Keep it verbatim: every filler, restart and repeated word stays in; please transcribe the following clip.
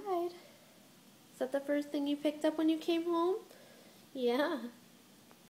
Clyde. Is that the first thing you picked up when you came home? Yeah.